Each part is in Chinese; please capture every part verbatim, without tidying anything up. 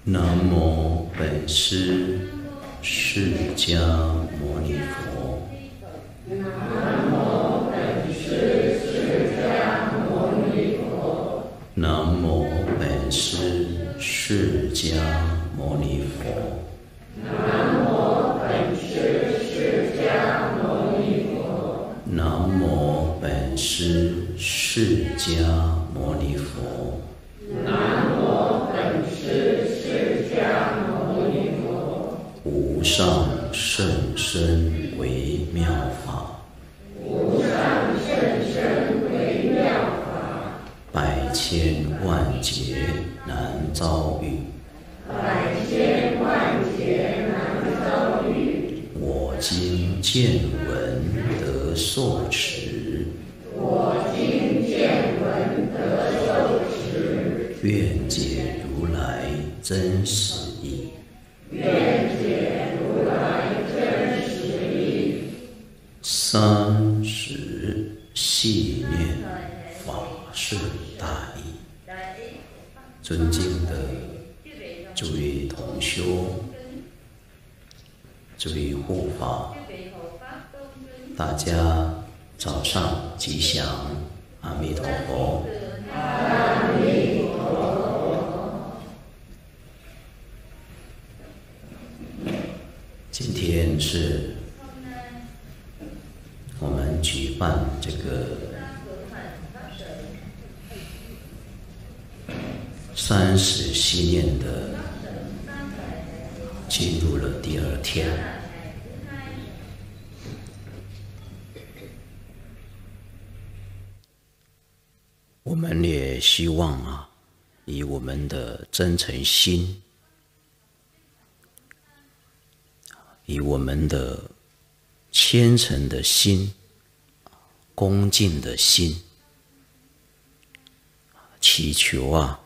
南无本师释迦牟尼佛。 南无本师释迦牟尼佛。 南无本师释迦牟尼佛。 南无本师释迦牟尼佛。 南无本师释迦牟尼佛。 南无本师释迦牟尼佛。 无上甚深微妙法， 无上甚深微妙法， 百千万劫难遭遇。 百千万劫难遭遇。 我今见闻得受持， 我今见闻得受持， 愿解如来真实义。 愿解如来真实义。 三十系念法是大义。尊敬的诸位同修，诸位护法，大家早上吉祥，阿弥陀佛。 阿弥陀佛。 今天是我们举办这个三十系念的，进入了第二天。我们也希望啊，以我们的真诚心，以我们的虔诚的心、恭敬的心，祈求啊，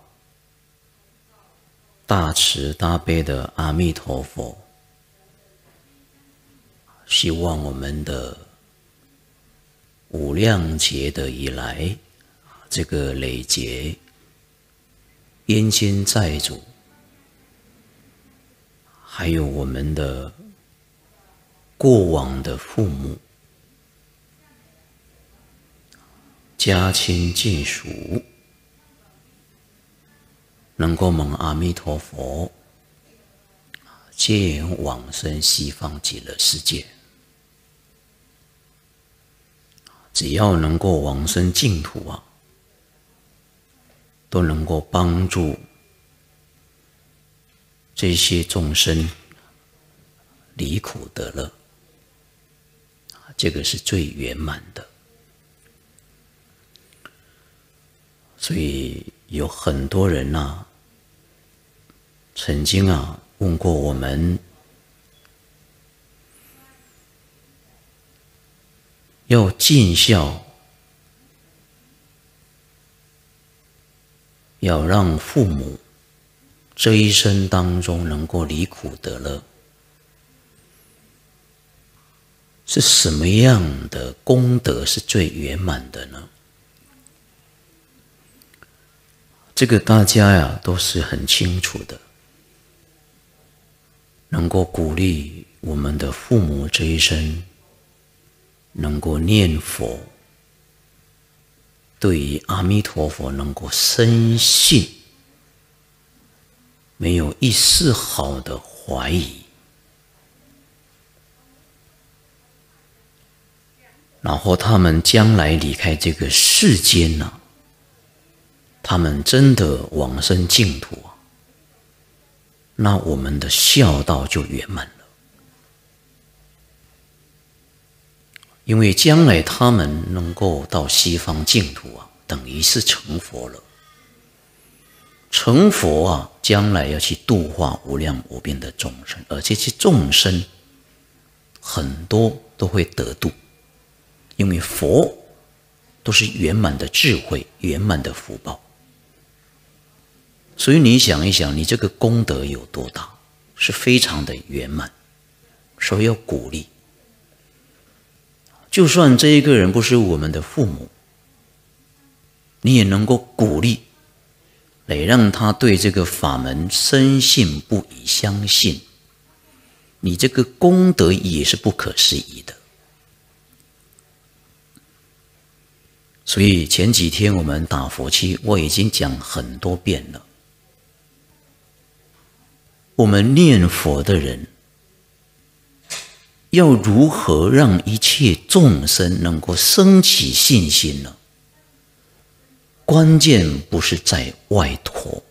大慈大悲的阿弥陀佛，希望我们的无量劫的以来，这个累劫冤亲债主，还有我们的过往的父母、家亲眷属，能够蒙阿弥陀佛接引往生西方极乐世界。只要能够往生净土啊，都能够帮助这些众生离苦得乐，这个是最圆满的。所以有很多人啊，曾经啊问过我们，要尽孝，要让父母这一生当中能够离苦得乐，是什么样的功德是最圆满的呢？这个大家呀都是很清楚的，能够鼓励我们的父母这一生能够念佛，对于阿弥陀佛能够深信，没有一丝毫的怀疑，然后他们将来离开这个世间呢、啊，他们真的往生净土啊，那我们的孝道就圆满了。因为将来他们能够到西方净土啊，等于是成佛了。成佛啊，将来要去度化无量无边的众生，而这些众生很多都会得度，因为佛都是圆满的智慧、圆满的福报。所以你想一想，你这个功德有多大，是非常的圆满，所以要鼓励。就算这一个人不是我们的父母，你也能够鼓励， 得让他对这个法门深信不疑，相信，你这个功德也是不可思议的。所以前几天我们打佛七，我已经讲很多遍了。我们念佛的人，要如何让一切众生能够升起信心呢？关键不是在外头，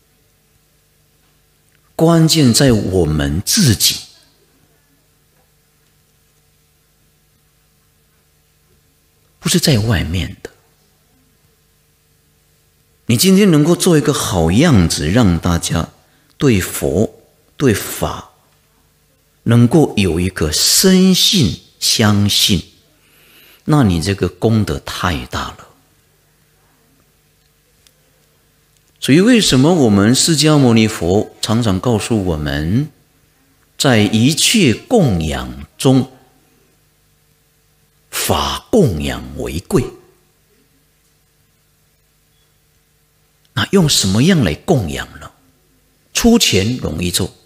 关键在我们自己。不是在外面的。你今天能够做一个好样子，让大家对佛、对法能够有一个深信、相信，那你这个功德太大了。所以为什么我们释迦牟尼佛常常告诉我们，在一切供养中，法供养为贵。那用什么样来供养呢？出钱容易做。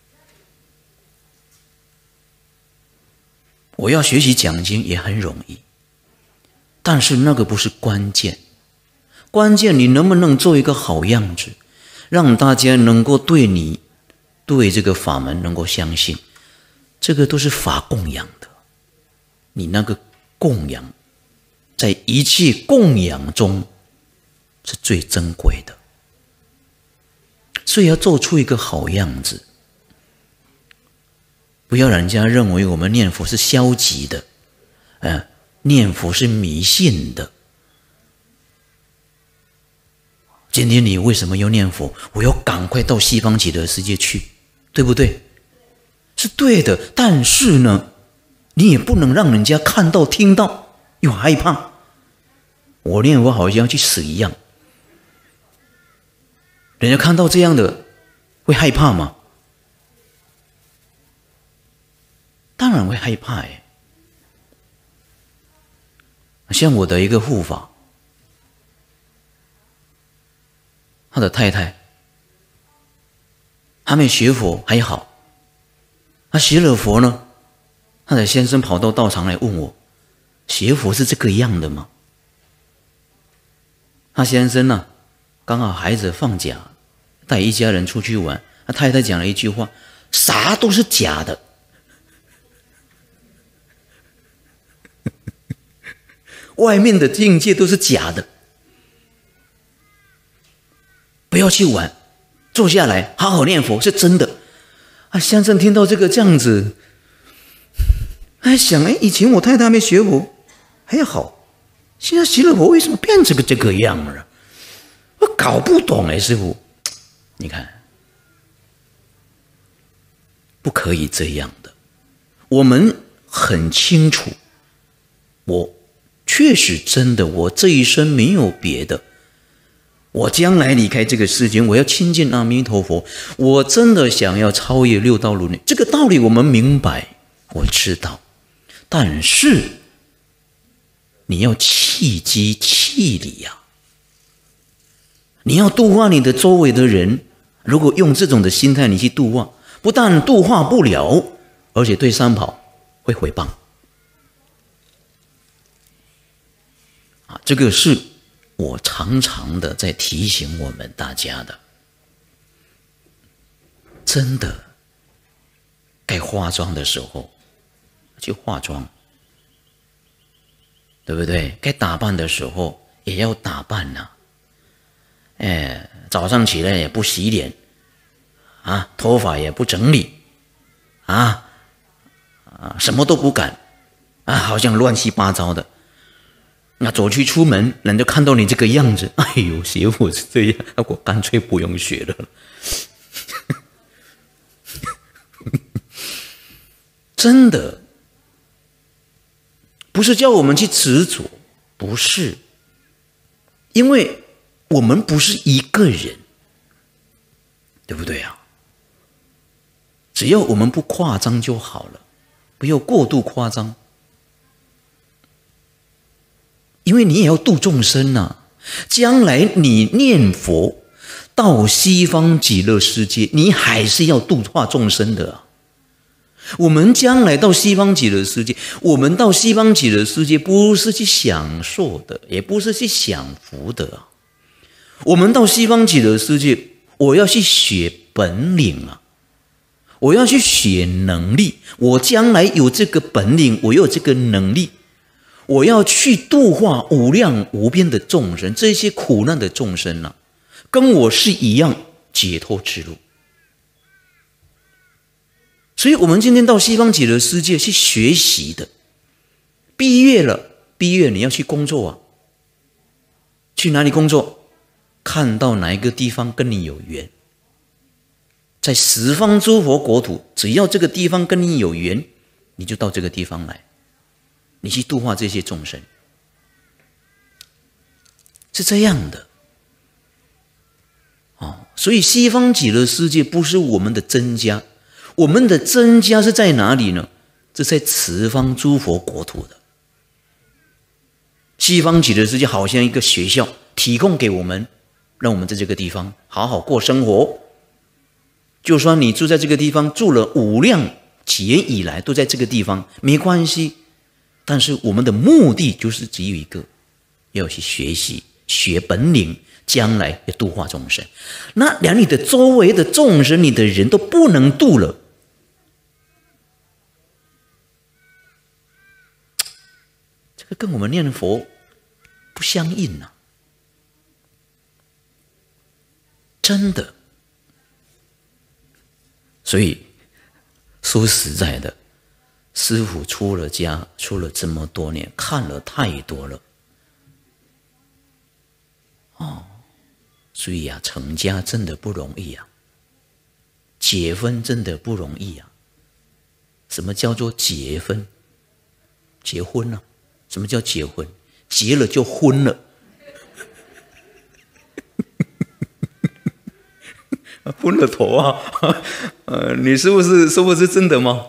我要学习讲经也很容易，但是那个不是关键。关键你能不能做一个好样子，让大家能够对你、对这个法门能够相信，这个都是法供养的。你那个供养，在一切供养中是最珍贵的，所以要做出一个好样子，不要让人家认为我们念佛是消极的，呃，念佛是迷信的。今天你为什么要念佛？我要赶快到西方极乐世界去，对不对？是对的，但是呢，你也不能让人家看到、听到又害怕。我念佛好像要去死一样，人家看到这样的会害怕吗？当然会害怕哎。像我的一个护法，他的太太还没学佛还好，他学了佛呢，他的先生跑到道场来问我，学佛是这个样的吗？他先生呢，刚好孩子放假，带一家人出去玩，他太太讲了一句话，啥都是假的。外面的境界都是假的，不要去玩，坐下来好好念佛是真的。啊，先生听到这个这样子，还想，哎，以前我太太没学佛还好，现在学了佛为什么变成个这个样了？我搞不懂哎，师父，你看，不可以这样的。我们很清楚，我确实真的，我这一生没有别的。我将来离开这个世间，我要亲近阿弥陀佛。我真的想要超越六道轮回，这个道理我们明白，我知道。但是你要契机契理呀、啊，你要度化你的周围的人。如果用这种的心态你去度化，不但度化不了，而且对三宝会毁谤。啊，这个是我常常的在提醒我们大家的。真的，该化妆的时候去化妆，对不对？该打扮的时候也要打扮呐、啊。哎，早上起来也不洗脸，啊，头发也不整理，啊啊，什么都不敢，啊，好像乱七八糟的。那走去出门，人家看到你这个样子，哎呦，学佛是这样，我干脆不用学了。真的，不是叫我们去执着，不是，因为我们不是一个人，对不对啊？只要我们不夸张就好了，不要过度夸张。因为你也要度众生啊，将来你念佛， 到西方极乐世界，你还是要度化众生的啊。我们将来到西方极乐世界，我们到西方极乐世界不是去享受的，也不是去享福的啊。我们到西方极乐世界，我要去学本领啊，我要去学能力。我将来有这个本领，我有这个能力，我要去度化无量无边的众生，这些苦难的众生啊，跟我是一样解脱之路。所以我们今天到西方极乐世界去学习的，毕业了，毕业你要去工作啊，去哪里工作？看到哪一个地方跟你有缘，在十方诸佛国土，只要这个地方跟你有缘，你就到这个地方来，你去度化这些众生，是这样的。哦，所以西方极乐世界不是我们的真家，我们的真家是在哪里呢？这在十方诸佛国土的。西方极乐世界好像一个学校，提供给我们，让我们在这个地方好好过生活。就算你住在这个地方，住了无量劫以来都在这个地方，没关系。但是我们的目的就是只有一个，要去学习，学本领，将来要度化众生。那连你的周围的众生，你的人都不能度了，这个跟我们念佛不相应啊！真的。所以说实在的，师父出了家，出了这么多年，看了太多了。哦，所以啊，成家真的不容易啊，结婚真的不容易啊。什么叫做结婚？结婚呢、啊？什么叫结婚？结了就昏了。昏了头啊！呃，你是不是是不是真的吗？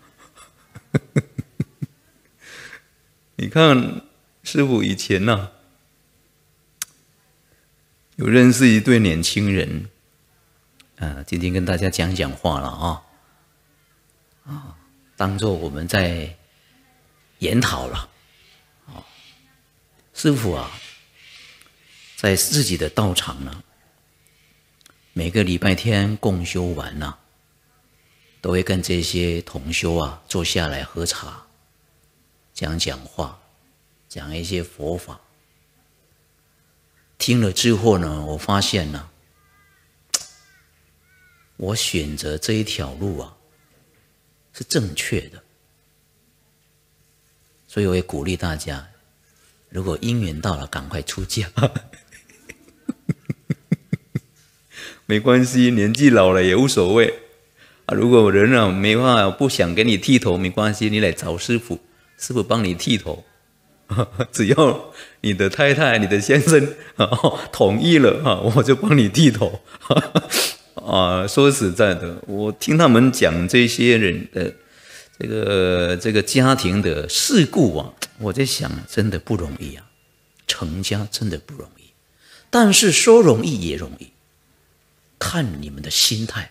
你看师父以前呢、啊，有认识一对年轻人，啊，今天跟大家讲讲话了啊，啊，当作我们在研讨了，啊，师父啊，在自己的道场呢。每个礼拜天共修完啊，都会跟这些同修啊坐下来喝茶，讲讲话，讲一些佛法。听了之后呢，我发现呢、啊，我选择这一条路啊是正确的，所以我也鼓励大家，如果因缘到了，赶快出家。没关系，年纪老了也无所谓啊。如果人啊没办法不想给你剃头，没关系，你来找师父，师父帮你剃头。只要你的太太、你的先生、哦、同意了啊，我就帮你剃头。啊，说实在的，我听他们讲这些人的这个这个家庭的事故啊，我在想，真的不容易啊，成家真的不容易。但是说容易也容易。看你们的心态。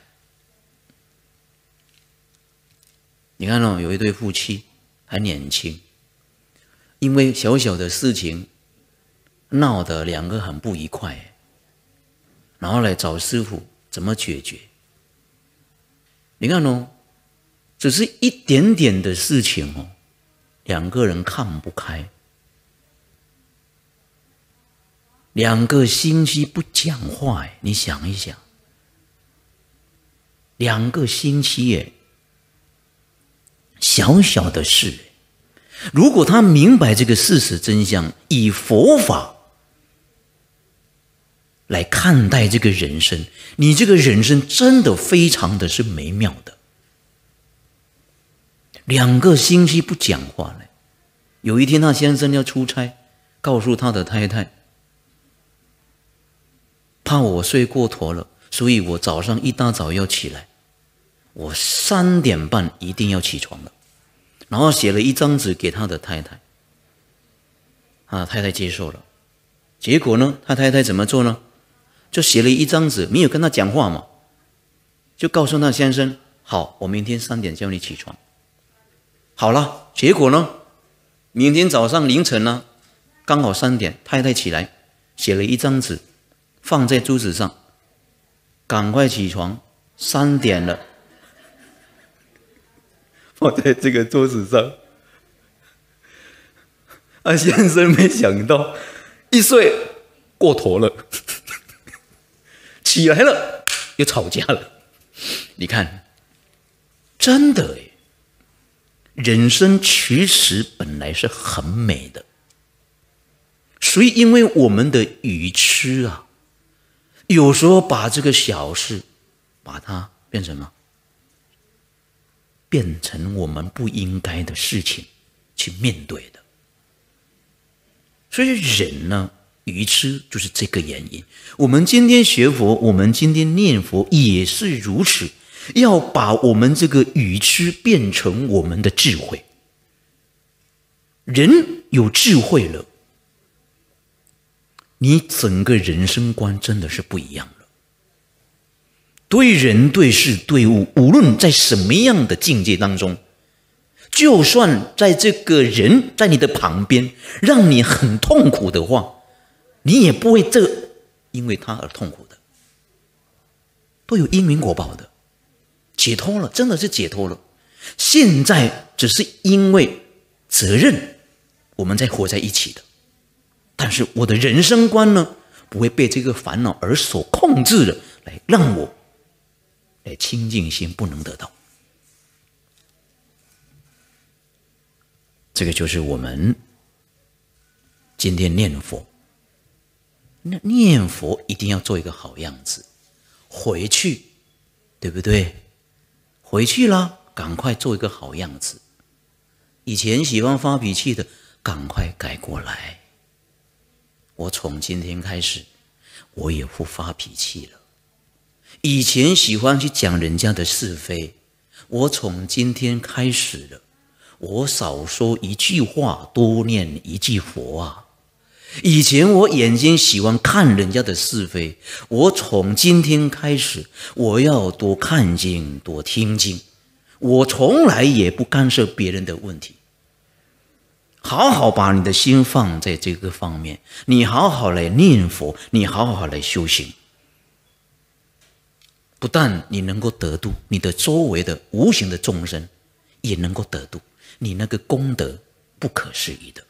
你看哦，有一对夫妻还年轻，因为小小的事情闹得两个很不愉快，然后来找师父怎么解决。你看哦，只是一点点的事情哦，两个人看不开，两个星期不讲话，你想一想。两个星期耶，小小的事，如果他明白这个事实真相，以佛法来看待这个人生，你这个人生真的非常的是美妙的。两个星期不讲话了，有一天他先生要出差，告诉他的太太，怕我睡过头了，所以我早上一大早要起来，我三点半一定要起床了。然后写了一张纸给他的太太，他的太太接受了。结果呢，他太太怎么做呢？ 就写了一张纸，没有跟他讲话嘛，就告诉那先生，好，我明天三点叫你起床。好了，结果呢，明天早上凌晨呢，刚好三点，太太起来写了一张纸，放在桌子上，赶快起床，三点了，放在这个桌子上。啊，先生没想到一睡过头了，起来了又吵架了。你看，真的耶，人生其实本来是很美的，所以因为我们的愚痴啊，有时候把这个小事把它变成什么？变成我们不应该的事情去面对的。所以人呢，愚痴就是这个原因。我们今天学佛，我们今天念佛也是如此，要把我们这个愚痴变成我们的智慧。人有智慧了，你整个人生观真的是不一样了。对人对事对物，无论在什么样的境界当中，就算在这个人在你的旁边让你很痛苦的话，你也不会这因为他而痛苦的，都有因缘果报的，解脱了，真的是解脱了。现在只是因为责任我们在活在一起的，但是我的人生观呢，不会被这个烦恼而所控制了，来让我来清净心不能得到。这个就是我们今天念佛，那念佛一定要做一个好样子，回去，对不对？回去了，赶快做一个好样子。以前喜欢发脾气的，赶快改过来。我从今天开始，我也不发脾气了。以前喜欢去讲人家的是非，我从今天开始了，我少说一句话，多念一句佛啊！以前我眼睛喜欢看人家的是非，我从今天开始，我要多看经，多听经。我从来也不干涉别人的问题。好好把你的心放在这个方面，你好好来念佛，你好好来修行。不但你能够得度，你的周围的无形的众生也能够得度。你那个功德不可思议的。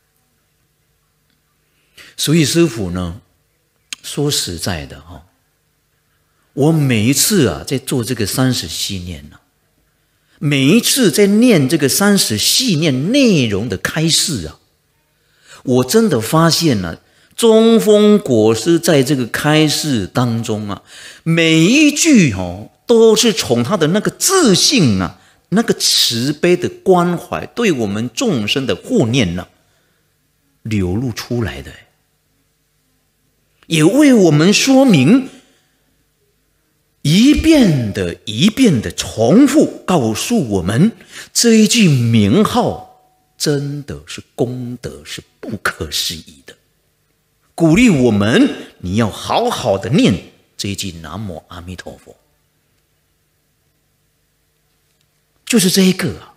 所以师父呢，说实在的哈，我每一次啊在做这个三十系念呢、啊，每一次在念这个三十系念内容的开示啊，我真的发现了、啊，中峰果师在这个开示当中啊，每一句哦都是从他的那个自信啊。那个慈悲的关怀，对我们众生的护念呢、啊，流露出来的，也为我们说明，一遍的一遍的重复告诉我们，这一句名号真的是功德是不可思议的，鼓励我们你要好好的念这一句南无阿弥陀佛。就是这一个啊，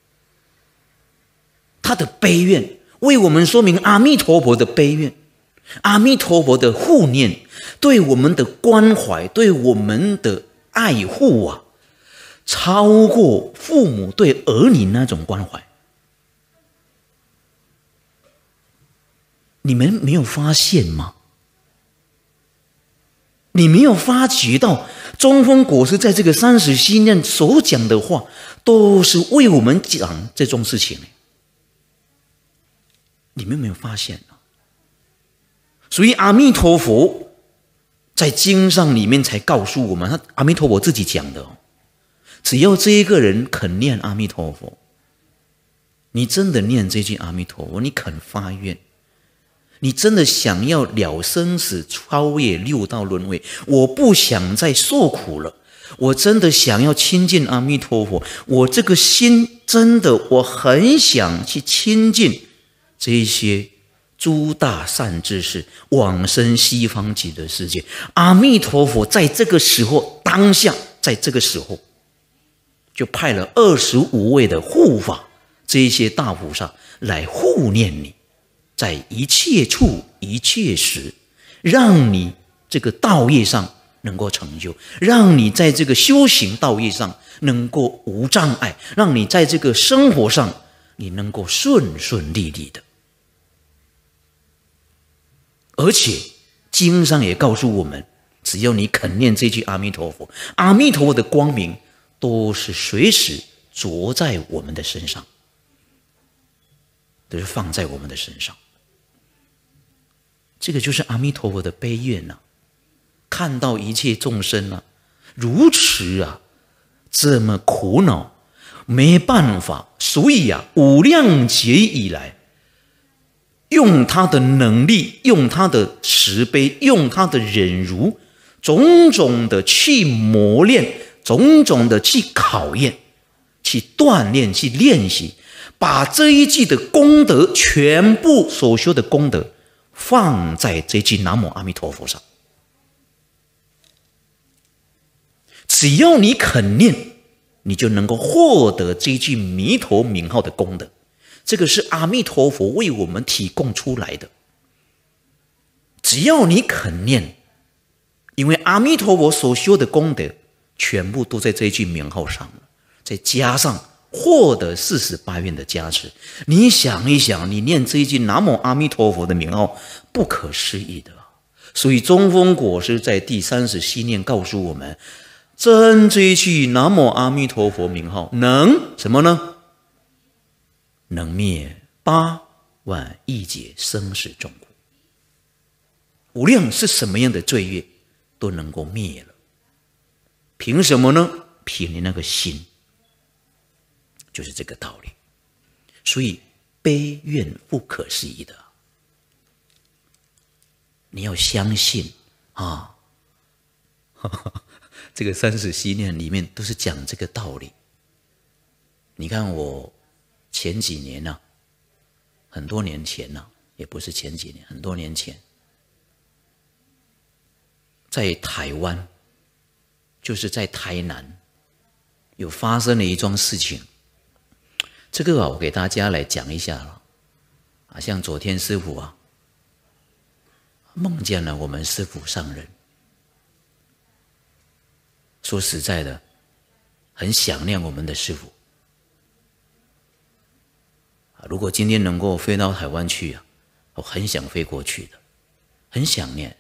他的悲愿为我们说明阿弥陀佛的悲愿，阿弥陀佛的护念，对我们的关怀，对我们的爱护啊，超过父母对儿女那种关怀。你们没有发现吗？你没有发觉到中峰果师在这个三十系念所讲的话，都是为我们讲这种事情。你们有没有发现啊？所以阿弥陀佛在经上里面才告诉我们，他阿弥陀佛自己讲的哦，只要这一个人肯念阿弥陀佛，你真的念这句阿弥陀佛，你肯发愿，你真的想要了生死，超越六道轮回，我不想再受苦了，我真的想要亲近阿弥陀佛，我这个心真的我很想去亲近这些诸大善知识往生西方极乐世界。阿弥陀佛在这个时候，当下在这个时候，就派了二十五位的护法，这一些大菩萨来护念你，在一切处一切时，让你这个道业上能够成就，让你在这个修行道业上能够无障碍，让你在这个生活上你能够顺顺利利的。而且经上也告诉我们，只要你肯念这句阿弥陀佛，阿弥陀佛的光明都是随时着在我们的身上，都是放在我们的身上。这个就是阿弥陀佛的悲愿啊，看到一切众生啊如此啊这么苦恼，没办法，所以啊无量劫以来，用他的能力，用他的慈悲，用他的忍辱，种种的去磨练，种种的去考验，去锻炼，去练习，把这一句的功德，全部所修的功德放在这句南无阿弥陀佛上。只要你肯念，你就能够获得这句弥陀名号的功德。这个是阿弥陀佛为我们提供出来的。只要你肯念，因为阿弥陀佛所修的功德全部都在这一句名号上了，再加上获得四十八愿的加持。你想一想，你念这一句南无阿弥陀佛的名号，不可思议的。所以中峰果师在第三十七念告诉我们，真这一句南无阿弥陀佛名号能什么呢？能灭八万亿劫生死众苦。无量是什么样的罪业都能够灭了。凭什么呢？凭你那个心，就是这个道理。所以悲愿不可思议的，你要相信啊！这个三十七念里面都是讲这个道理。你看我前几年啊，很多年前啊，也不是前几年，很多年前，在台湾，就是在台南，有发生了一桩事情。这个啊，我给大家来讲一下了。啊，像昨天师父啊，梦见了我们师父上人。说实在的，很想念我们的师父。如果今天能够飞到台湾去啊，我很想飞过去的，很想念。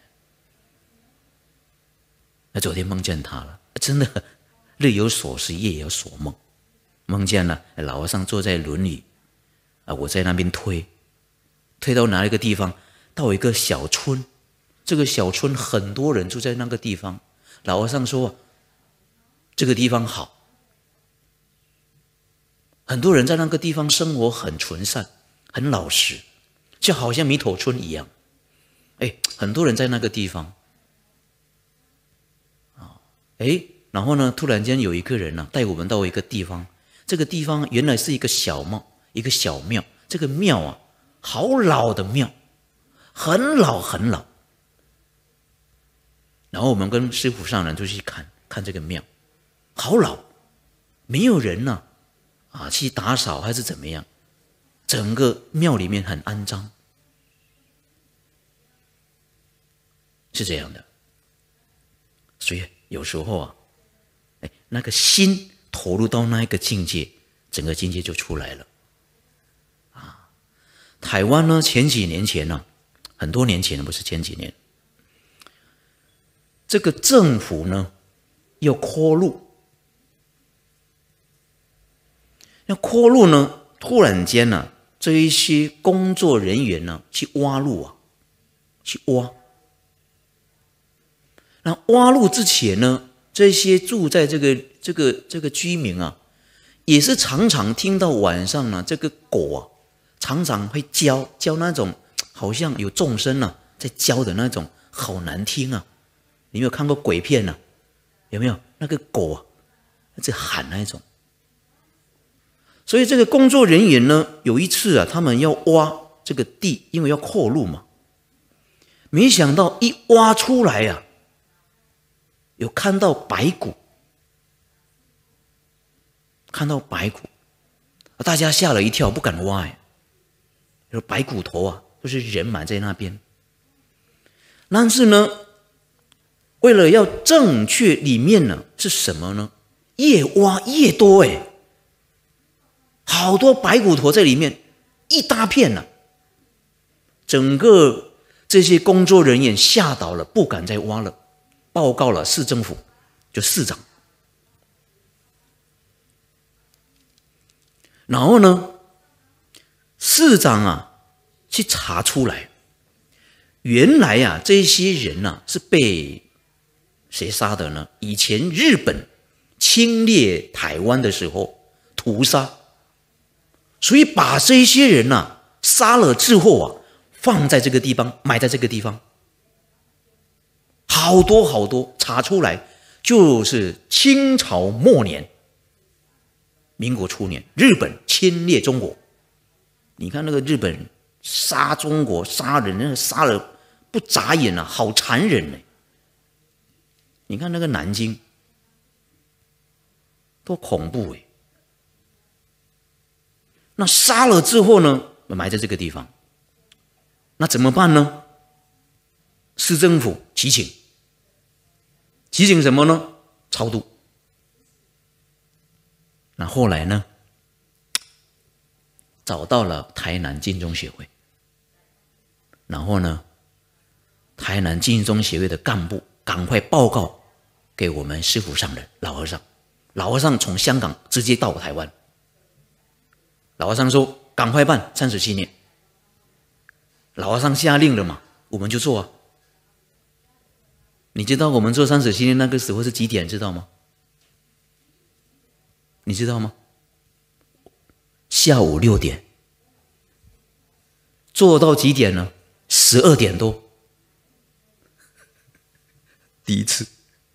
那昨天梦见他了，真的日有所思，夜有所梦。梦见了老和尚坐在轮椅，啊，我在那边推，推到哪一个地方？到一个小村，这个小村很多人住在那个地方。老和尚说，这个地方好。很多人在那个地方生活很纯善，很老实，就好像弥陀村一样。哎，很多人在那个地方，啊，哎，然后呢，突然间有一个人呢、啊，带我们到一个地方，这个地方原来是一个小庙，一个小庙，这个庙啊，好老的庙，很老很老。然后我们跟师父上人就去看看这个庙，好老，没有人呢、啊，啊，去打扫还是怎么样，整个庙里面很肮脏，是这样的。所以有时候啊，哎，那个心投入到那一个境界，整个境界就出来了。啊，台湾呢，前几年前呢、啊，很多年前了，不是前几年，这个政府呢要扩路。那扩路呢？突然间呢、啊，这一些工作人员呢，去挖路啊，去挖。那挖路之前呢，这些住在这个这个这个居民啊，也是常常听到晚上呢，这个狗啊，常常会叫叫那种好像有众生啊在叫的那种，好难听啊！你有没有看过鬼片啊？有没有那个狗啊，在喊那种？所以这个工作人员呢，有一次啊，他们要挖这这个地，因为要扩路嘛，没想到一挖出来呀、啊，有看到白骨，看到白骨，大家吓了一跳，不敢挖呀。有白骨头啊，都是人埋在那边。但是呢，为了要正确里面呢是什么呢？越挖越多哎，好多白骨头在里面，一大片呢、啊。整个这些工作人员吓倒了，不敢再挖了，报告了市政府，就市长。然后呢，市长啊去查出来，原来啊这些人啊是被谁杀的呢？以前日本侵略台湾的时候屠杀，所以把这些人啊杀了之后啊，放在这个地方，埋在这个地方，好多好多，查出来就是清朝末年。民国初年，日本侵略中国，你看那个日本杀中国杀人，那杀了不眨眼啊，好残忍呢！你看那个南京，多恐怖哎！那杀了之后呢，埋在这个地方，那怎么办呢？市政府提请，提请什么呢？超度。那后来呢，找到了台南净宗协会，然后呢，台南净宗协会的干部赶快报告给我们师父上人老和尚，老和尚从香港直接到台湾，老和尚说赶快办三十七年，老和尚下令了嘛，我们就做啊。你知道我们做三十七年那个时候是几点知道吗？你知道吗？下午六点，做到几点呢？十二点多。第一次，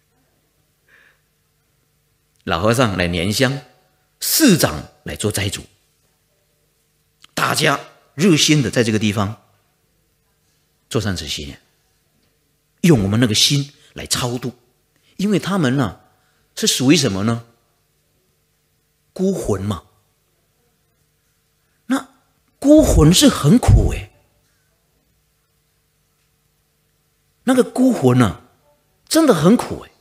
老和尚来拈香，市长来做斋主，大家热心的在这个地方做三十七年，用我们那个心来超度，因为他们呢、啊、是属于什么呢？孤魂嘛，那孤魂是很苦哎，那个孤魂啊，真的很苦哎。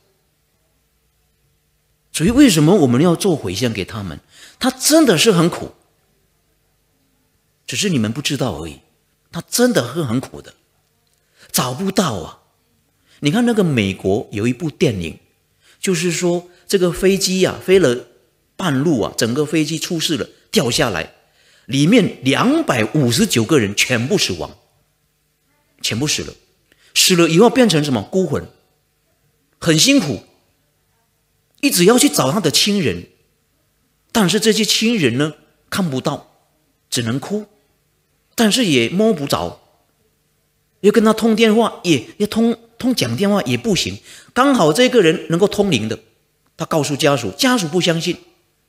所以为什么我们要做回向给他们？他真的是很苦，只是你们不知道而已。他真的是很苦的，找不到啊。你看那个美国有一部电影，就是说这个飞机啊飞了半路啊，整个飞机出事了，掉下来，里面两百五十九个人全部死亡，全部死了，死了以后变成什么？孤魂，很辛苦，一直要去找他的亲人，但是这些亲人呢看不到，只能哭，但是也摸不着，要跟他通电话也要通通讲电话也不行，刚好这个人能够通灵的，他告诉家属，家属不相信。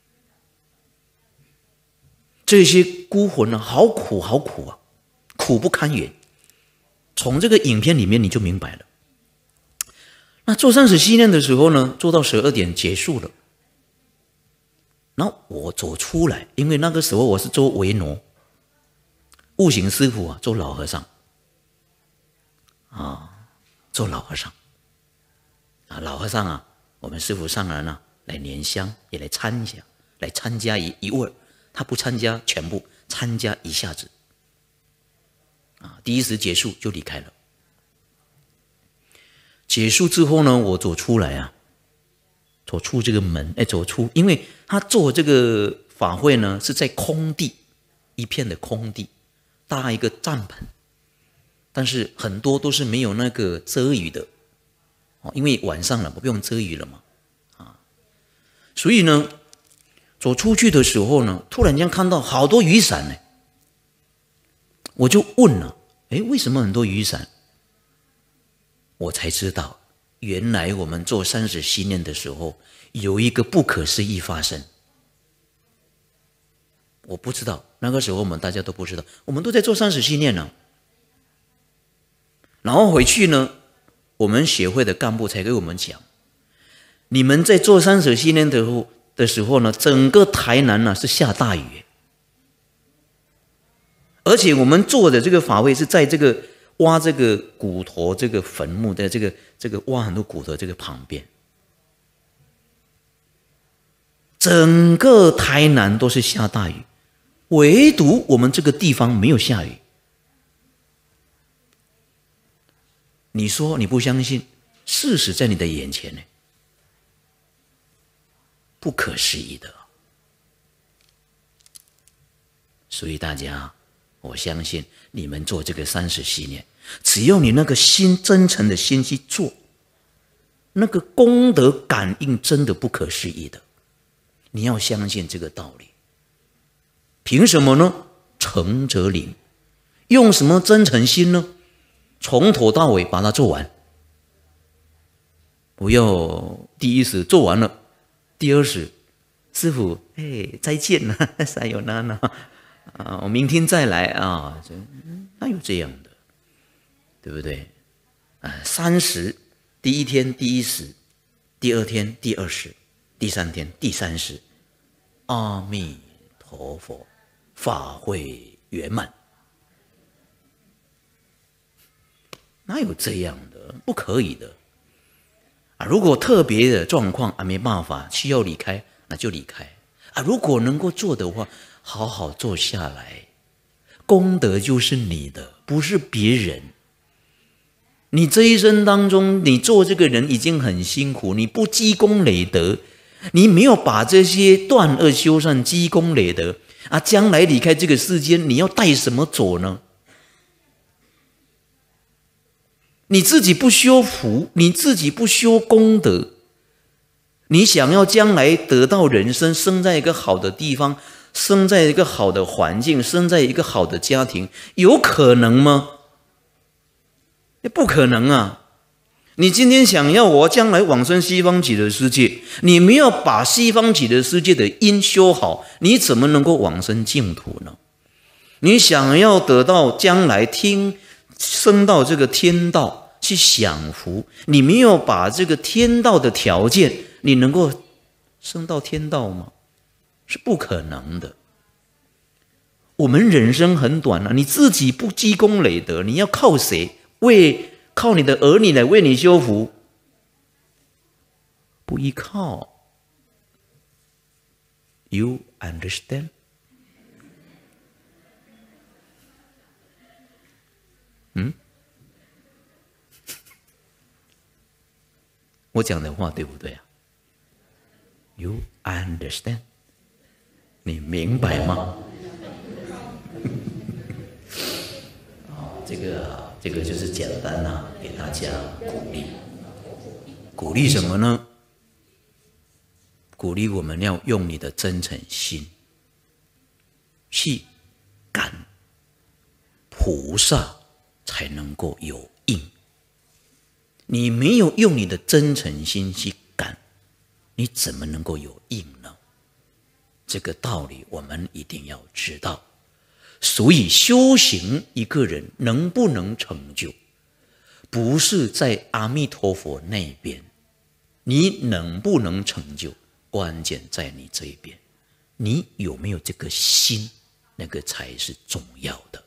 这些孤魂啊，好苦好苦啊，苦不堪言。从这个影片里面你就明白了。那做三十七年的时候呢，做到十二点结束了。然后我走出来，因为那个时候我是做维挪，悟行师父啊做老和尚，啊，做老和尚，啊，老和尚啊，我们师父上人啊来拈香，也来参加，来参加一一位。他不参加全部，参加一下子，啊，第一时结束就离开了。结束之后呢，我走出来啊，走出这个门，哎，走出，因为他做这个法会呢是在空地，一片的空地，搭一个帐篷，但是很多都是没有那个遮雨的，哦，因为晚上了，不用遮雨了嘛，啊，所以呢。走出去的时候呢，突然间看到好多雨伞呢，我就问了，哎，为什么很多雨伞？我才知道，原来我们做三十七年的时候，有一个不可思议发生。 我不知道，那个时候我们大家都不知道，我们都在做三十七念呢。然后回去呢，我们协会的干部才给我们讲，你们在做三十七念的时候的时候呢，整个台南呢、啊、是下大雨，而且我们做的这个法会是在这个挖这个骨头这个坟墓的这个这个挖很多骨头这个旁边，整个台南都是下大雨，唯独我们这个地方没有下雨。你说你不相信，事实在你的眼前呢，不可思议的。所以大家，我相信你们做这个三十七年，只要你那个心真诚的心去做，那个功德感应真的不可思议的。你要相信这个道理。凭什么呢？诚则灵。用什么真诚心呢？从头到尾把它做完，不要第一时做完了，第二时师父，哎，再见了，撒有那那啊，我明天再来啊，哪有这样的，对不对？啊，三时，第一天第一时，第二天第二时，第三天第三时，阿弥陀佛，法会圆满。哪有这样的？不可以的啊！如果特别的状况啊，没办法，需要离开，那就离开啊。如果能够做的话，好好坐下来，功德就是你的，不是别人。你这一生当中，你做这个人已经很辛苦，你不积功累德，你没有把这些断恶修善积功累德啊，将来离开这个世间，你要带什么走呢？你自己不修福，你自己不修功德，你想要将来得到人生，生在一个好的地方，生在一个好的环境，生在一个好的家庭，有可能吗？不可能啊！你今天想要我将来往生西方极乐世界，你没有把西方极乐世界的因修好，你怎么能够往生净土呢？你想要得到将来听升到这个天道去享福，你没有把这个天道的条件，你能够升到天道吗？是不可能的。我们人生很短啊，你自己不积功累德，你要靠谁？为靠你的儿女来为你修福，不依靠。You understand？嗯，我讲的话对不对啊 ？You understand？ 你明白吗？这个这个就是简单啊，给大家鼓励。鼓励什么呢？鼓励我们要用你的真诚心去感菩萨。才能够有应。你没有用你的真诚心去感，你怎么能够有应呢？这个道理我们一定要知道。所以修行一个人能不能成就，不是在阿弥陀佛那边，你能不能成就，关键在你这一边，你有没有这个心，那个才是重要的。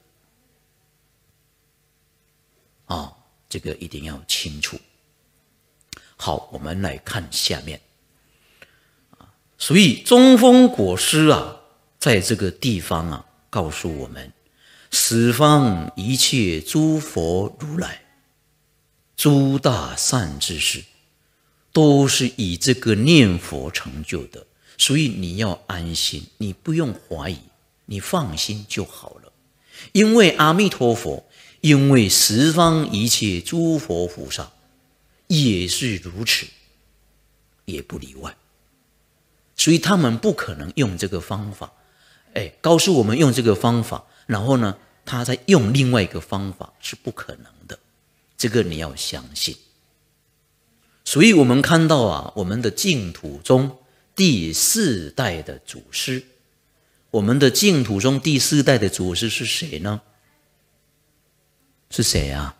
哦，这个一定要清楚。好，我们来看下面。所以中峰果师啊，在这个地方啊，告诉我们，十方一切诸佛如来，诸大善知识，都是以这个念佛成就的。所以你要安心，你不用怀疑，你放心就好了。因为阿弥陀佛，因为十方一切诸佛菩萨也是如此，也不例外。所以他们不可能用这个方法，哎，告诉我们用这个方法，然后呢，他再用另外一个方法，是不可能的。这个你要相信。所以我们看到啊，我们的净土中第四代的祖师我们的净土中第四代的祖师是谁呢？是谁啊？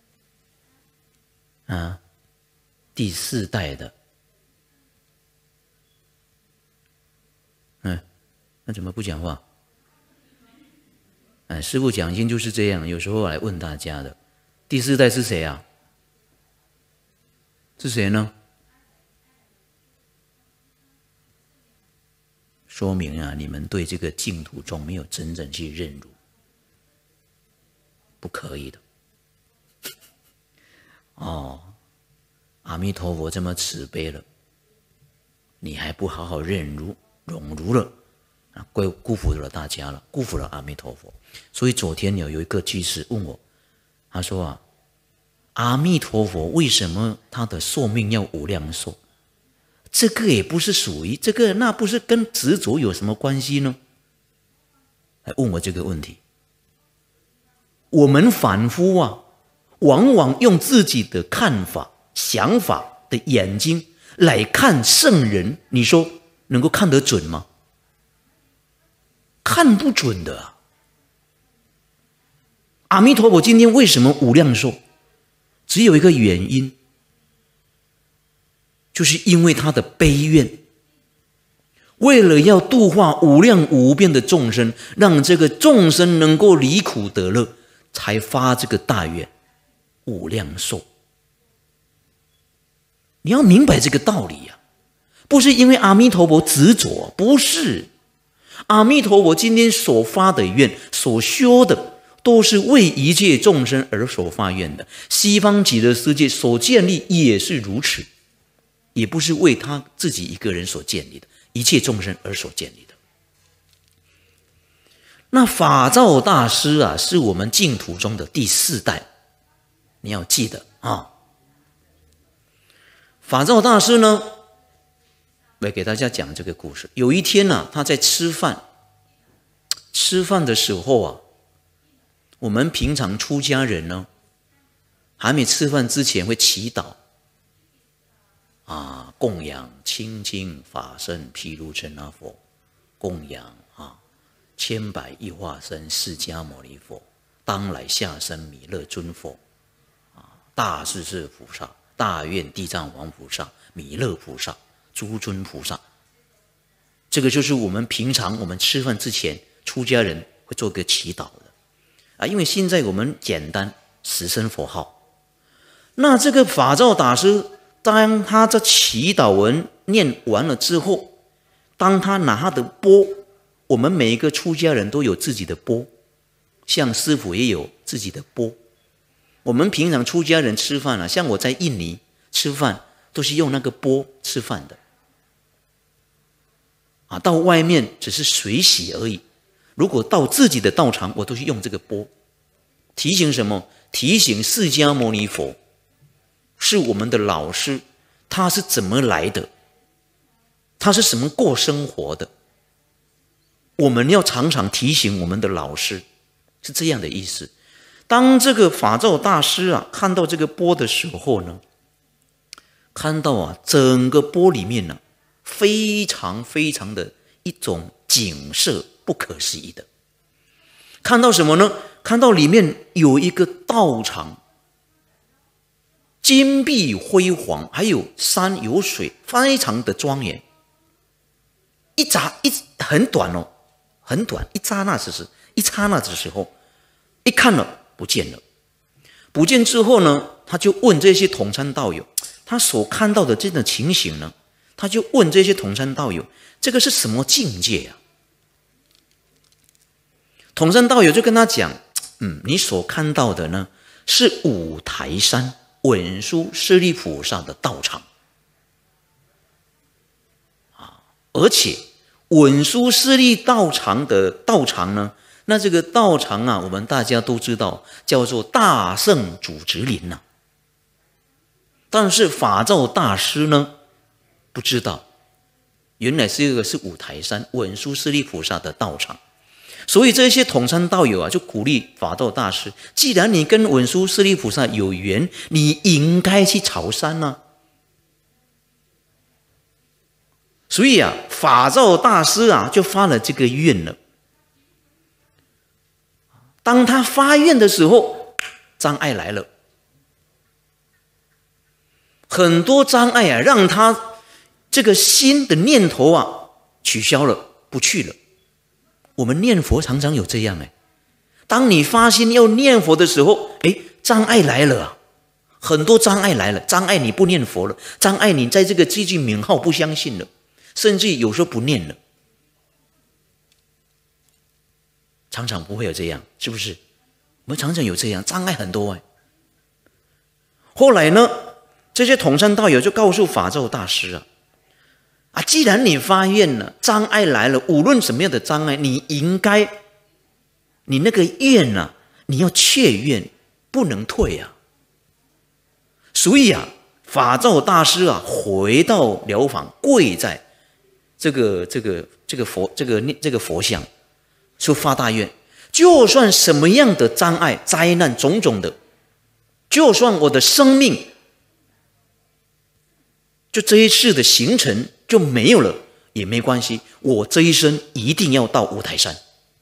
啊，第四代的，嗯，那怎么不讲话？哎，师父讲经就是这样，有时候来问大家的。第四代是谁啊？是谁呢？说明啊，你们对这个净土宗没有真正去认入，不可以的。哦，阿弥陀佛这么慈悲了，你还不好好认入、融入了，啊，辜辜负了大家了，辜负了阿弥陀佛。所以昨天有有一个居士问我，他说啊，阿弥陀佛为什么他的寿命要无量寿？这个也不是属于这个，那不是跟执着有什么关系呢？来问我这个问题。我们凡夫啊，往往用自己的看法、想法的眼睛来看圣人，你说能够看得准吗？看不准的啊。阿弥陀佛今天为什么无量寿？只有一个原因，就是因为他的悲愿，为了要度化无量无边的众生，让这个众生能够离苦得乐，才发这个大愿，无量寿。你要明白这个道理呀、啊，不是因为阿弥陀佛执着，不是。阿弥陀佛今天所发的愿，所修的，都是为一切众生而所发愿的。西方极乐世界所建立也是如此。也不是为他自己一个人所建立的，一切众生而所建立的。那法照大师啊，是我们净土中的第四代，你要记得啊。法照大师呢，来给大家讲这个故事。有一天呢、啊，他在吃饭，吃饭的时候啊，我们平常出家人呢，还没吃饭之前会祈祷。啊，供养清净法身毗卢遮那佛，供养啊千百亿化身释迦牟尼佛，当来下生弥勒尊佛，啊大势至菩萨，大愿地藏王菩萨，弥勒菩萨，诸尊菩萨。这个就是我们平常我们吃饭之前，出家人会做个祈祷的啊，因为现在我们简单十声佛号，那这个法照大师。当他这祈祷文念完了之后，当他拿他的钵，我们每一个出家人都有自己的钵，像师父也有自己的钵。我们平常出家人吃饭啊，像我在印尼吃饭都是用那个钵吃饭的，啊，到外面只是水洗而已。如果到自己的道场，我都是用这个钵，提醒什么？提醒释迦牟尼佛。是我们的老师，他是怎么来的？他是什么过生活的？我们要常常提醒我们的老师，是这样的意思。当这个法照大师啊看到这个钵的时候呢，看到啊整个钵里面呢、啊，非常非常的一种景色不可思议的。看到什么呢？看到里面有一个道场。金碧辉煌，还有山有水，非常的庄严。一眨一很短哦，很短，一刹那之时，一刹那的时候，一看了不见了。不见之后呢，他就问这些同参道友，他所看到的这种情形呢，他就问这些同参道友，这个是什么境界呀、啊？同参道友就跟他讲，嗯，你所看到的呢，是五台山。文殊师利菩萨的道场啊，而且文殊师利道场的道场呢，那这个道场啊，我们大家都知道叫做大圣祖直林呐、啊。但是法照大师呢，不知道，原来这个是五台山文殊师利菩萨的道场。所以这些统参道友啊，就鼓励法照大师，既然你跟文殊师利菩萨有缘，你应该去朝山啊。所以啊，法照大师啊就发了这个愿了， 当他发愿的时候，障碍来了，很多障碍啊，让他这个心的念头啊取消了，不去了。我们念佛常常有这样哎，当你发心要念佛的时候，哎，障碍来了啊，很多障碍来了，障碍你不念佛了，障碍你在这个这句名号不相信了，甚至有时候不念了。常常不会有这样，是不是？我们常常有这样，障碍很多哎。后来呢，这些统山道友就告诉法照大师啊，啊，既然你发愿了，障碍来了，无论什么样的障碍，你应该，你那个愿啊，你要切愿，不能退啊。所以啊，法照大师啊，回到疗房，跪在这个这个这个佛这个这个佛像，就发大愿，就算什么样的障碍、灾难种种的，就算我的生命，就这一次的行程就没有了也没关系，我这一生一定要到五台山，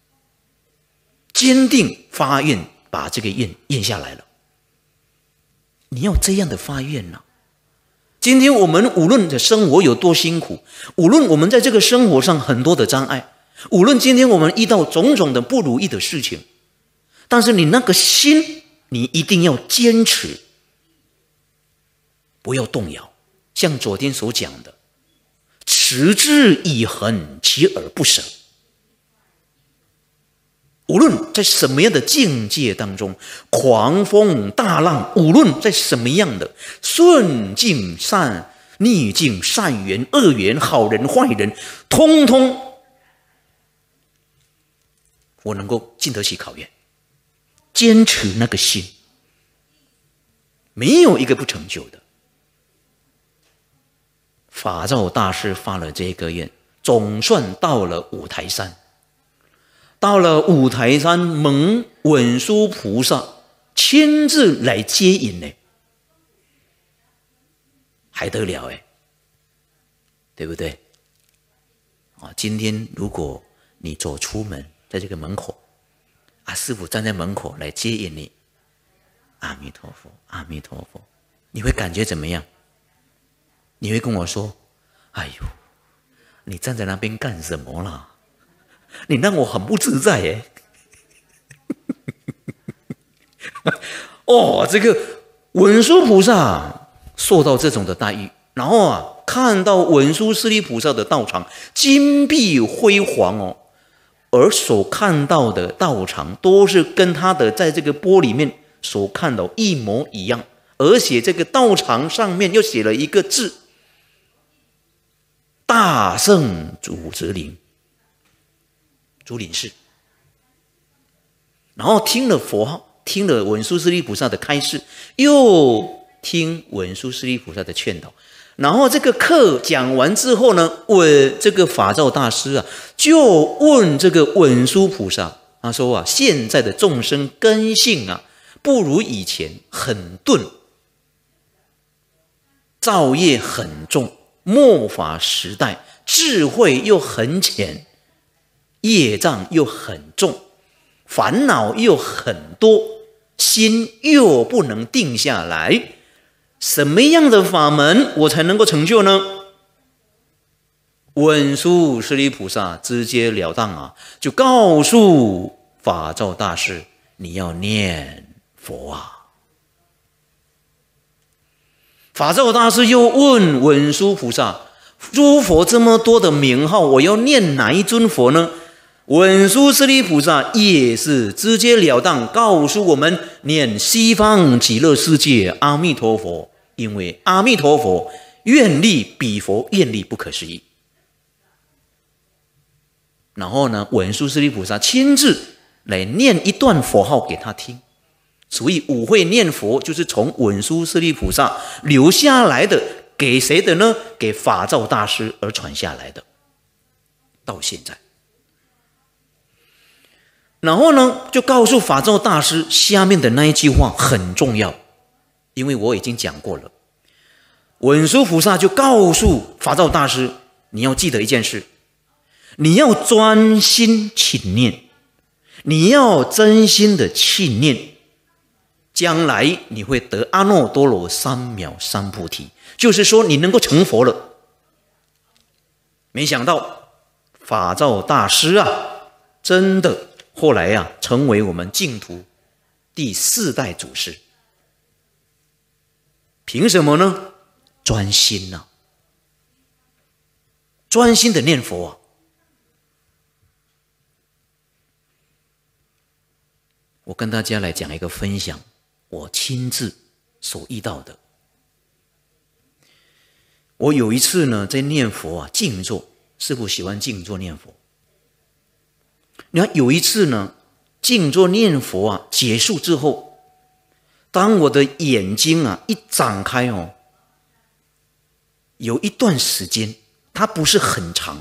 坚定发愿，把这个愿愿下来了。你要这样的发愿啊！今天我们无论的生活有多辛苦，无论我们在这个生活上很多的障碍，无论今天我们遇到种种的不如意的事情，但是你那个心，你一定要坚持，不要动摇。像昨天所讲的，持之以恒，锲而不舍。无论在什么样的境界当中，狂风大浪，无论在什么样的顺境善逆境，善缘恶缘，好人坏人，通通我能够经得起考验，坚持那个心，没有一个不成就的。法照大师发了这个愿，总算到了五台山。到了五台山，蒙文殊菩萨亲自来接引呢，还得了哎，对不对？啊，今天如果你走出门，在这个门口，啊，师父站在门口来接引你，阿弥陀佛，阿弥陀佛，你会感觉怎么样？你会跟我说：“哎呦，你站在那边干什么啦？你让我很不自在耶。”哦，这个文殊菩萨受到这种的待遇，然后啊，看到文殊师利菩萨的道场金碧辉煌哦，而所看到的道场都是跟他的在这个玻璃面所看到一模一样，而且这个道场上面又写了一个字：大圣祖直林。竹林寺，然后听了佛号，听了文殊师利菩萨的开示，又听文殊师利菩萨的劝导，然后这个课讲完之后呢，问这个法照大师啊，就问这个文殊菩萨，他说啊，现在的众生根性啊，不如以前，很钝，造业很重，末法时代，智慧又很浅。业障又很重，烦恼又很多，心又不能定下来，什么样的法门我才能够成就呢？文殊师利菩萨直截了当啊，就告诉法照大师，你要念佛啊。法照大师又问文殊菩萨，诸佛这么多的名号，我要念哪一尊佛呢？文殊师利菩萨也是直截了当告诉我们，念西方极乐世界阿弥陀佛，因为阿弥陀佛愿力比佛愿力不可思议。然后呢，文殊师利菩萨亲自来念一段佛号给他听，所以五会念佛就是从文殊师利菩萨留下来的，给谁的呢？给法照大师而传下来的，到现在。然后呢，就告诉法照大师下面的那一句话很重要，因为我已经讲过了。文殊菩萨就告诉法照大师，你要记得一件事，你要专心请念， 你要真心的去念，将来你会得阿耨多罗三藐三菩提，就是说你能够成佛了。没想到法照大师啊，真的后来啊，成为我们净土第四代祖师。凭什么呢？专心啊，专心的念佛啊。我跟大家来讲一个分享，我亲自所遇到的。我有一次呢，在念佛啊，静坐，师父喜欢静坐念佛。你看有一次呢，静坐念佛啊，结束之后，当我的眼睛啊一展开哦，有一段时间，它不是很长。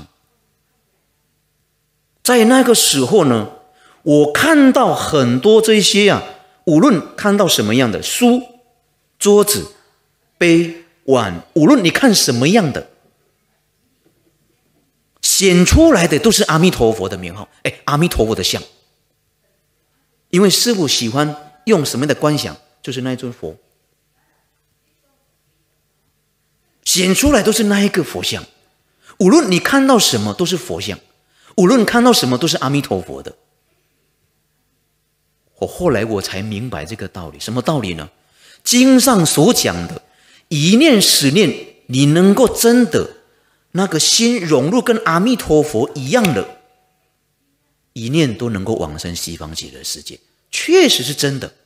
在那个时候呢，我看到很多这些啊，无论看到什么样的书、桌子、杯、碗，无论你看什么样的，显出来的都是阿弥陀佛的名号，哎，阿弥陀佛的像。因为师父喜欢用什么样的观想，就是那一尊佛，显出来都是那一个佛像。无论你看到什么都是佛像，无论看到什么都是阿弥陀佛的。我后来我才明白这个道理，什么道理呢？经上所讲的一念十念，你能够真的那个心融入跟阿弥陀佛一样的，一念都能够往生西方极乐世界，确实是真的，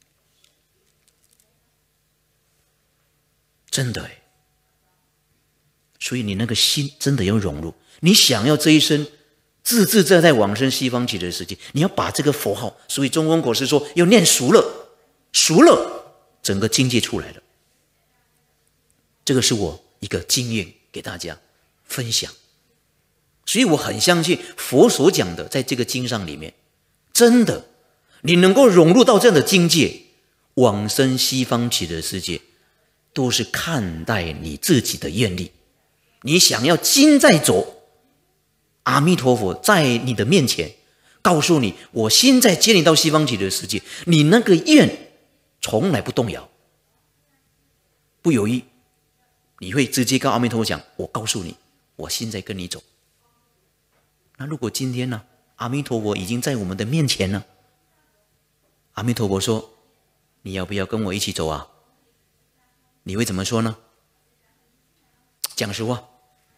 真的哎。所以你那个心真的要融入，你想要这一生自自在在往生西方极乐世界，你要把这个佛号，所以中观国师说要念熟了，熟了，整个境界出来了。这个是我一个经验给大家分享，所以我很相信佛所讲的，在这个经上里面，真的，你能够融入到这样的境界，往生西方极乐世界，都是看待你自己的愿力。你想要今在走，阿弥陀佛在你的面前告诉你，我现在接你到西方极乐世界，你那个愿从来不动摇，不犹豫，你会直接跟阿弥陀佛讲，我告诉你，我现在跟你走。那如果今天呢，阿弥陀佛已经在我们的面前了，阿弥陀佛说，你要不要跟我一起走啊？你会怎么说呢？讲实话，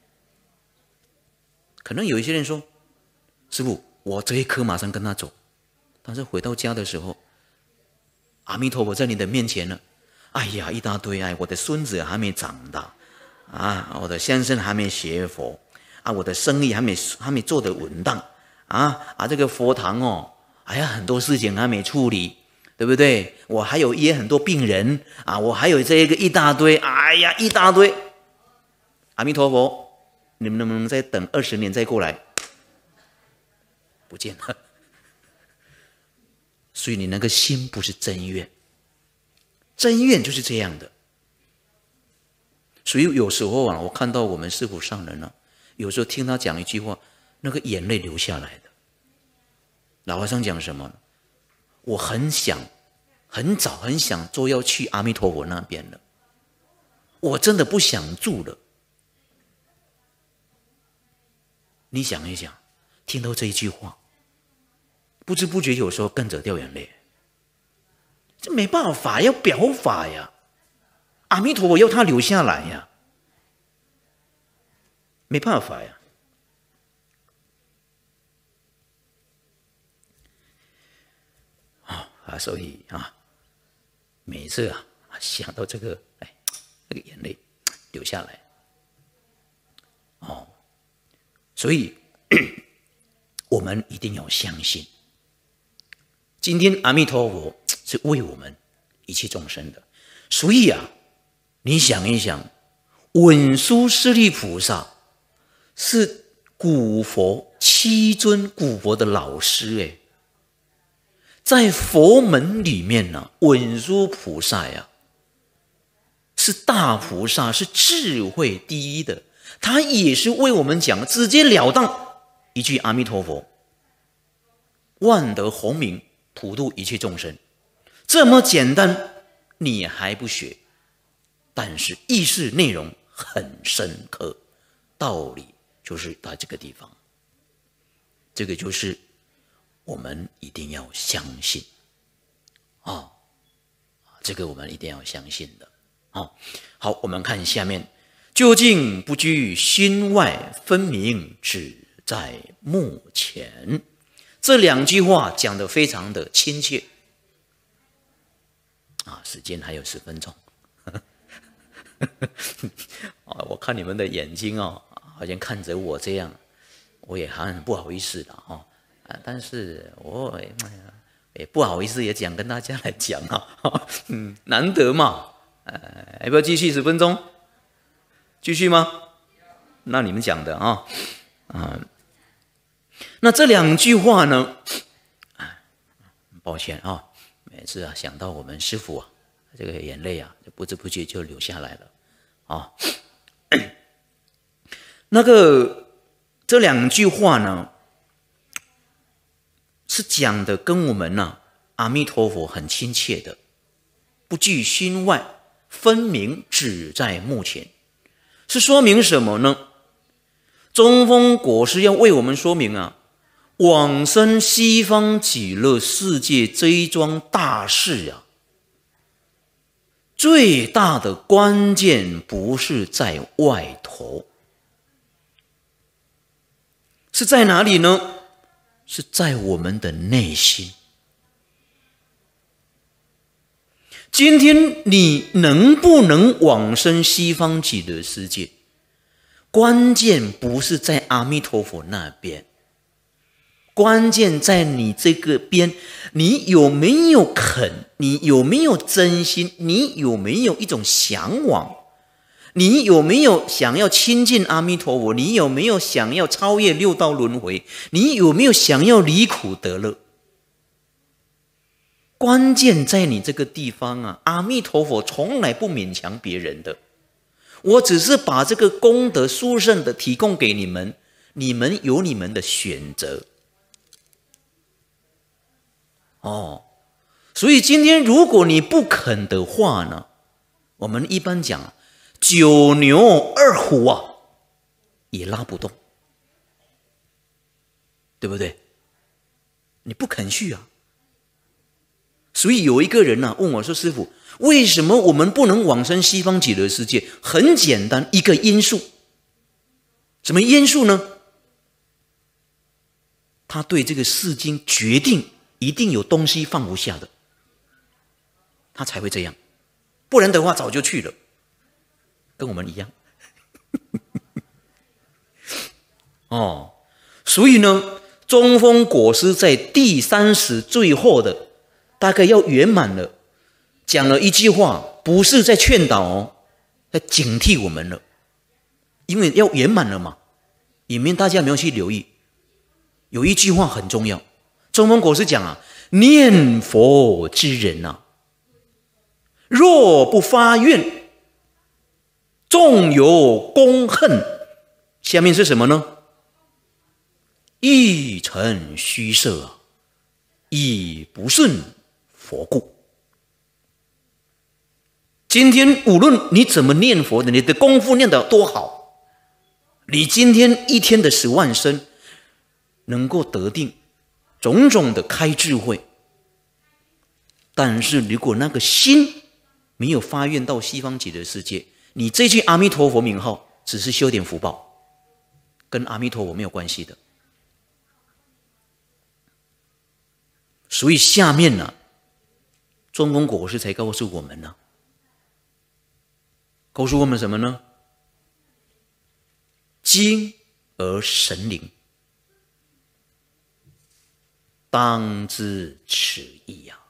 可能有一些人说，师父，我这一刻马上跟他走。但是回到家的时候，阿弥陀佛在你的面前了，哎呀，一大堆，哎，我的孙子还没长大啊，我的先生还没学佛啊，我的生意还没还没做得稳当啊啊，这个佛堂哦，哎呀，很多事情还没处理，对不对？我还有约很多病人啊，我还有这个一大堆，哎呀，一大堆。阿弥陀佛，你们能不能再等二十年再过来？不见了。所以你那个心不是真愿，真愿就是这样的。所以有时候啊，我看到我们师父上人啊，有时候听他讲一句话，那个眼泪流下来的。老和尚讲什么？我很想，很早很想就要去阿弥陀佛那边了，我真的不想住了。你想一想，听到这一句话，不知不觉有时候跟着掉眼泪。这没办法，要表法呀，阿弥陀佛要他留下来呀，没办法呀。啊、哦、啊，所以啊，每次啊想到这个，哎，那个眼泪流下来。哦。所以我们一定要相信，今天阿弥陀佛是为我们一切众生的。所以啊，你想一想，文殊师利菩萨是古佛七尊古佛的老师哎，在佛门里面呢、啊，文殊菩萨呀、啊、是大菩萨，是智慧第一的。他也是为我们讲直截了当一句阿弥陀佛， 万德洪名，普度一切众生。这么简单，你还不学？但是意识内容很深刻，道理就是在这个地方。这个就是我们一定要相信啊、哦，这个我们一定要相信的。哦、好，我们看下面，究竟不居心外，分明只在目前。这两句话讲得非常的亲切啊！时间还有十分钟，啊，我看你们的眼睛哦，好像看着我这样，我也很不好意思的哈、哦，啊，但是我也、哎、也不好意思，也讲跟大家来讲啊，嗯，难得嘛，呃，要不要继续十分钟？继续吗？那你们讲的啊，啊。那这两句话呢？抱歉啊，每次啊想到我们师父啊，这个眼泪啊，就不知不觉就流下来了啊。那个这两句话呢，是讲的跟我们呢、啊、阿弥陀佛很亲切的，不惧心外，分明只在目前，是说明什么呢？中峰果师要为我们说明啊，往生西方极乐世界这一桩大事啊，最大的关键不是在外头，是在哪里呢？是在我们的内心。今天你能不能往生西方极乐世界？关键不是在阿弥陀佛那边，关键在你这个边，你有没有肯？你有没有真心？你有没有一种向往？你有没有想要亲近阿弥陀佛？你有没有想要超越六道轮回？你有没有想要离苦得乐？关键在你这个地方啊！阿弥陀佛从来不勉强别人的。我只是把这个功德殊胜的提供给你们，你们有你们的选择。哦，所以今天如果你不肯的话呢，我们一般讲九牛二虎啊，也拉不动，对不对？你不肯去啊。所以有一个人啊问我说：“师父，为什么我们不能往生西方极乐世界？”很简单，一个因素。什么因素呢？他对这个世经决定一定有东西放不下的，他才会这样。不然的话，早就去了，跟我们一样。哦，所以呢，中峰果师在第三十最后的大概要圆满了，讲了一句话，不是在劝导哦，在警惕我们了，因为要圆满了嘛。里面大家有没有去留意？有一句话很重要，中峰果师讲啊，念佛之人啊，若不发愿，纵有功恨，下面是什么呢？亦成虚设啊，亦不顺佛故。今天无论你怎么念佛的，你的功夫念得多好，你今天一天的十万声能够得定，种种的开智慧，但是如果那个心没有发愿到西方极乐世界，你这句阿弥陀佛名号只是修点福报，跟阿弥陀佛没有关系的。所以下面呢、啊，中峰果师才告诉我们呢、啊，告诉我们什么呢？精而神灵，当知此意呀、啊，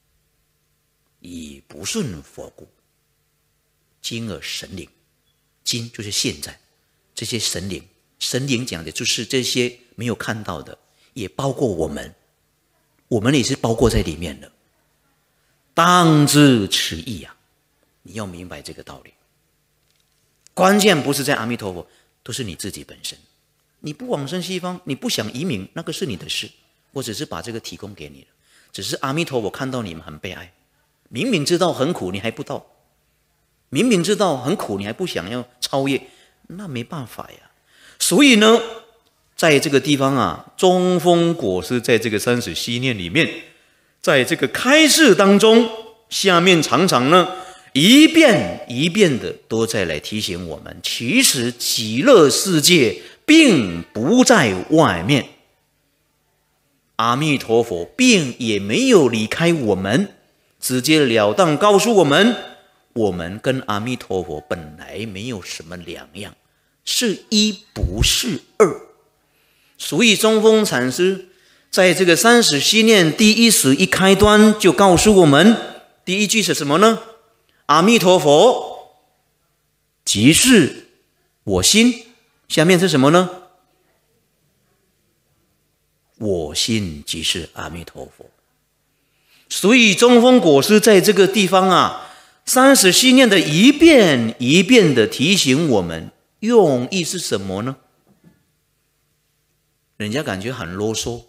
以不顺佛故。精而神灵，精就是现在这些神灵，神灵讲的就是这些没有看到的，也包括我们。我们也是包括在里面的，当知此意啊！你要明白这个道理。关键不是在阿弥陀佛，都是你自己本身。你不往生西方，你不想移民，那个是你的事。 我只是把这个提供给你了。只是阿弥陀佛看到你们很悲哀，明明知道很苦，你还不到；明明知道很苦，你还不想要超越，那没办法呀。所以呢，在这个地方啊，中峰果师在这个三十七念里面，在这个开示当中，下面常常呢一遍一遍的都在来提醒我们，其实极乐世界并不在外面，阿弥陀佛并也没有离开我们，直截了当告诉我们，我们跟阿弥陀佛本来没有什么两样，是一不是二。所以中峰禅师在这个三十七念第一时一开端就告诉我们，第一句是什么呢？阿弥陀佛即是我心。下面是什么呢？我心即是阿弥陀佛。所以中峰果师在这个地方啊，三十七念的一遍一遍的提醒我们，用意是什么呢？人家感觉很啰嗦，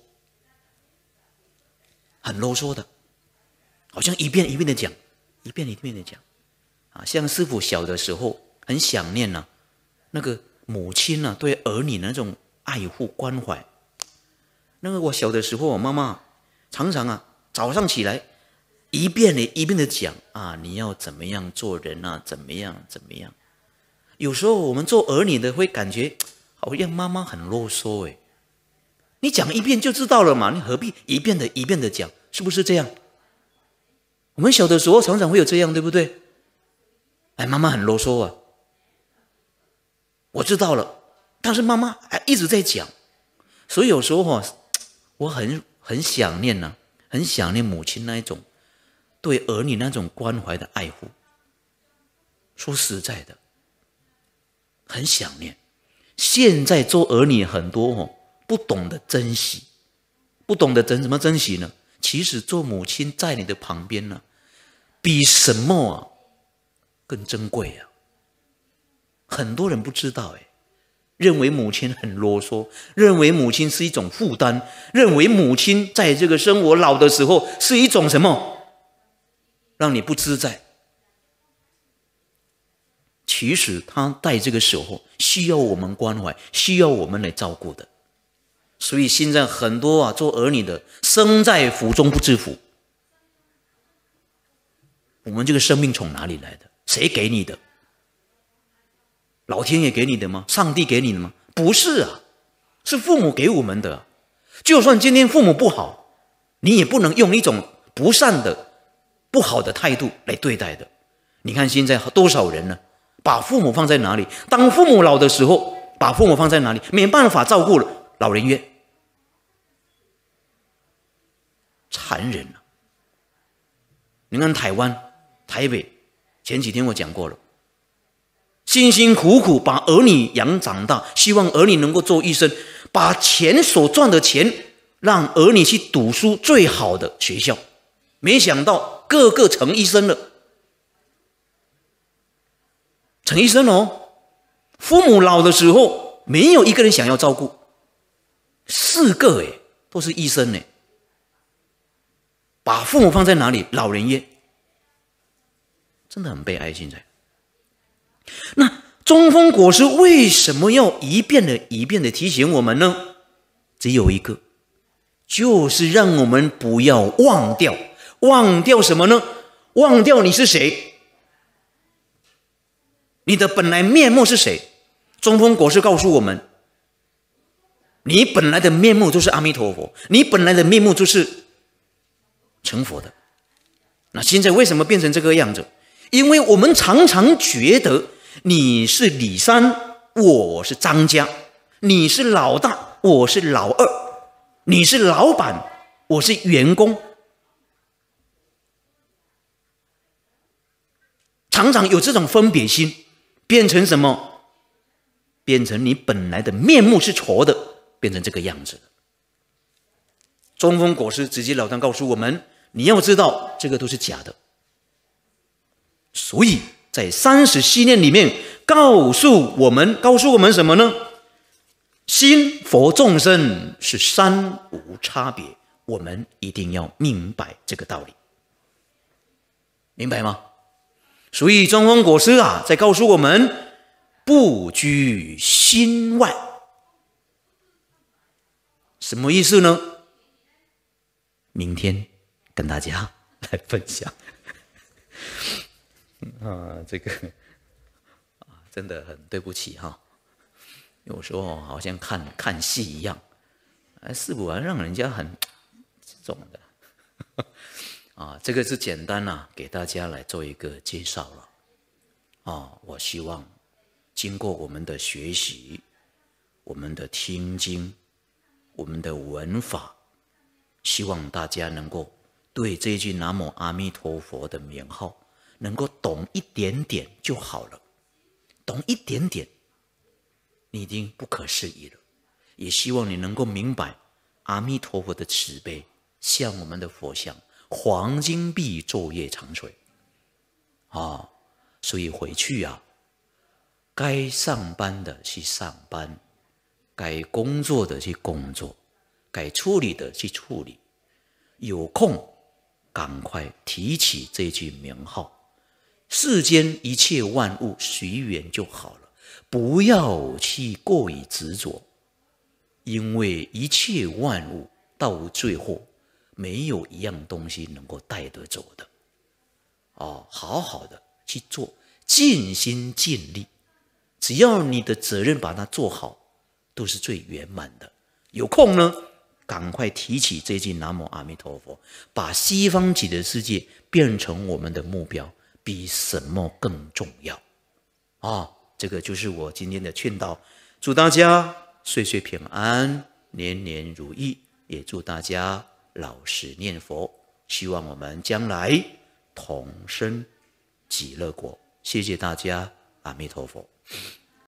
很啰嗦的，好像一遍一遍的讲，一遍一遍的讲啊。像师父小的时候很想念啊，那个母亲啊对儿女那种爱护关怀。那个我小的时候，我妈妈常常啊早上起来一遍的一遍的讲啊，你要怎么样做人啊，怎么样怎么样。有时候我们做儿女的会感觉好像妈妈很啰嗦诶，你讲一遍就知道了嘛，你何必一遍的一遍的讲，是不是这样？我们小的时候常常会有这样，对不对？哎，妈妈很啰嗦啊，我知道了，但是妈妈还一直在讲，所以有时候哦，我很很想念呢、啊，很想念母亲那一种对儿女那种关怀的爱护。说实在的，很想念。现在做儿女很多哦，不懂得珍惜，不懂得怎怎么珍惜呢？其实做母亲在你的旁边呢，比什么啊更珍贵啊！很多人不知道哎，认为母亲很啰嗦，认为母亲是一种负担，认为母亲在这个生活老的时候是一种什么，让你不自在。其实他在这个时候需要我们关怀，需要我们来照顾的。所以现在很多啊做儿女的生在福中不知福。我们这个生命从哪里来的？谁给你的？老天爷给你的吗？上帝给你的吗？不是啊，是父母给我们的。就算今天父母不好，你也不能用一种不善的不好的态度来对待的。你看现在多少人呢，把父母放在哪里？当父母老的时候，把父母放在哪里？没办法照顾了，老人院。残忍啊！你看台湾台北，前几天我讲过了，辛辛苦苦把儿女养长大，希望儿女能够做医生，把钱所赚的钱让儿女去读书最好的学校，没想到个个成医生了。成医生哦，父母老的时候没有一个人想要照顾，四个哎都是医生哎，把父母放在哪里？老人院，真的很悲哀。现在，那中峰果师为什么要一遍的一遍的提醒我们呢？只有一个，就是让我们不要忘掉，忘掉什么呢？忘掉你是谁。你的本来面目是谁？中峰果师告诉我们，你本来的面目就是阿弥陀佛，你本来的面目就是成佛的。那现在为什么变成这个样子？因为我们常常觉得你是李三，我是张家；你是老大，我是老二；你是老板，我是员工。常常有这种分别心，变成什么？变成你本来的面目是错的，变成这个样子。中峰果师直截了当告诉我们，你要知道这个都是假的。所以在三十七念里面告诉我们，告诉我们什么呢？ 心佛众生是三无差别，我们一定要明白这个道理，明白吗？所以中峰果师啊，在告诉我们，不居心外，什么意思呢？明天跟大家来分享。啊，这个啊，真的很对不起哈，有时候好像看看戏一样，哎，是不然让人家很这种的。啊，这个是简单啊，给大家来做一个介绍了。啊，我希望经过我们的学习，我们的听经，我们的闻法，希望大家能够对这句南无阿弥陀佛的名号能够懂一点点就好了，懂一点点，你已经不可思议了。也希望你能够明白阿弥陀佛的慈悲，像我们的佛像，黄金币昼夜长存。啊，所以回去啊，该上班的去上班，该工作的去工作，该处理的去处理，有空赶快提起这句名号。世间一切万物随缘就好了，不要去过于执着，因为一切万物到最后没有一样东西能够带得走的。哦，好好的去做，尽心尽力，只要你的责任把它做好，都是最圆满的。有空呢，赶快提起这句南无阿弥陀佛，把西方极乐世界变成我们的目标，比什么更重要啊、哦！这个就是我今天的劝导，祝大家岁岁平安，年年如意，也祝大家老实念佛，希望我们将来同生极乐国。谢谢大家，阿弥陀佛。